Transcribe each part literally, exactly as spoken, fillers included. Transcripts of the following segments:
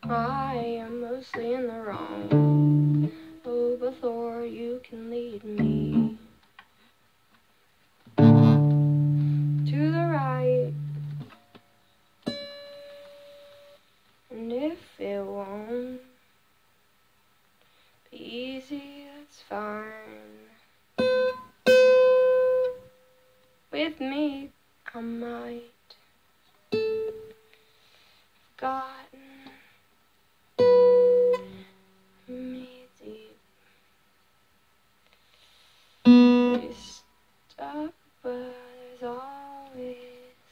I am mostly in the wrong. Oh, but Thor, you can lead me to the right. And if it won't be easy, that's fine. With me, I might have gotten me deep. We stop, but there's always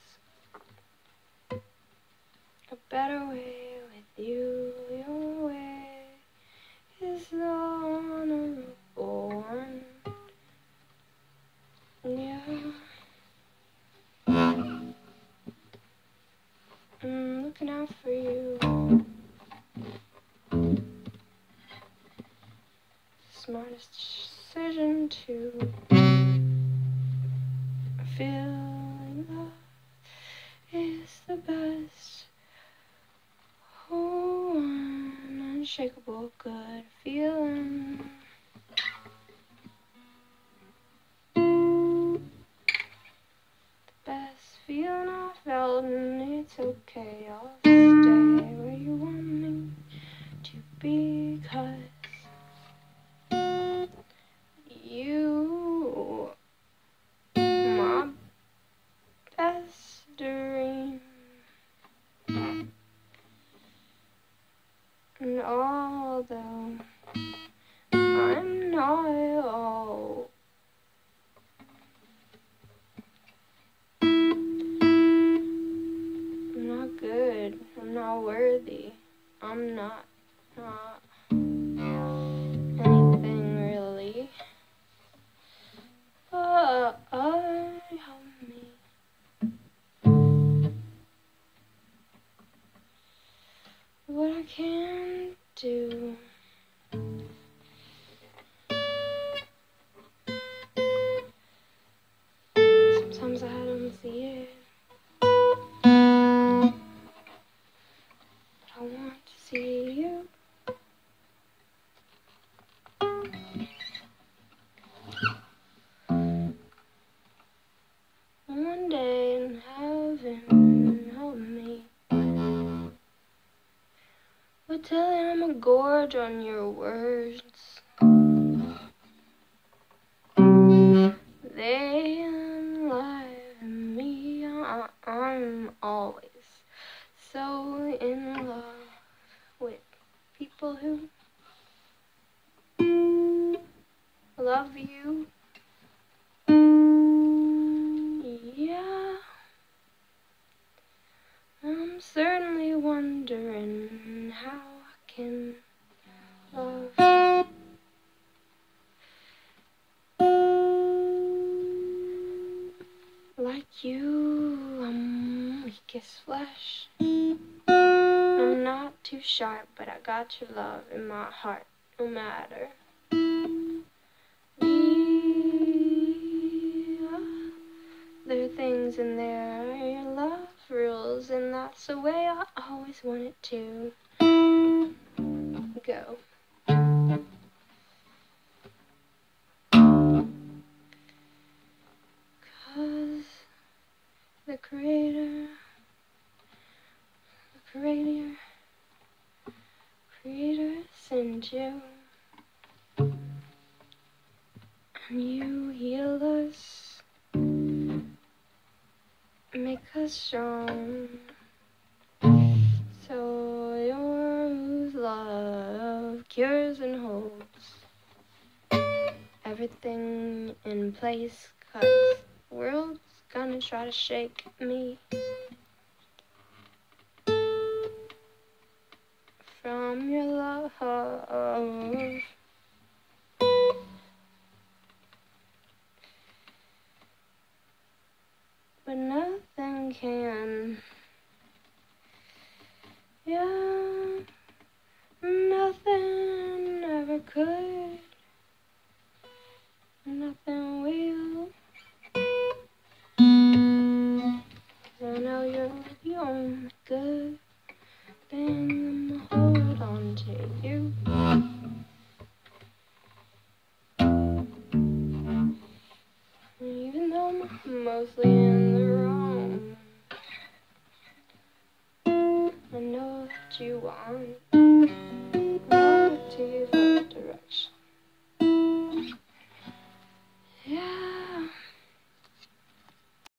a better way with you. Your way is the honorable one. Yeah. I'm looking out for you. Smartest decision to feel love is the best. Oh, an unshakable good feeling. The best feeling I felt, and it's okay. I'll stay where you want me to be, 'cause you, my best dream. And although I'm not all, I'm not good, I'm not worthy, I'm not, not anything really. But I help me. What I can do. Sometimes I don't see it, but I want to see you. One day in heaven, help me. But till then, I'm a gorge on your words. They enliven me. I, I'm always so in love with people who love you. Yeah, I'm certainly wondering how I can love like you. I'm weak as flesh. I'm not too sharp, but I got your love in my heart, no matter. There are things in there, your love rules, and that's the way I always want it to go. 'Cause the creator, the creator, creator sent you, and you heal us, make us strong. So your love cures and holds everything in place, 'cause the world's gonna try to shake me from your love. But nothing can. Yeah, nothing ever could. Nothing will. I know you're the only good thing in the whole to you. Even though I'm mostly in the wrong, I know that you want